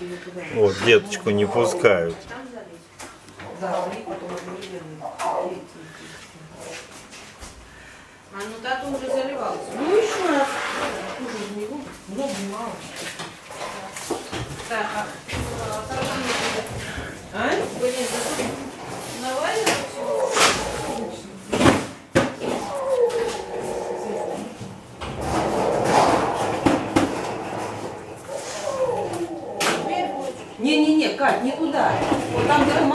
Вот, деточку не пускают. А ну тату уже заливалась. Ну еще раз. Уже в него. Много мало. Так, А? блин, зато навалено всего. Не-не-не, Кать, не туда. Вот там, где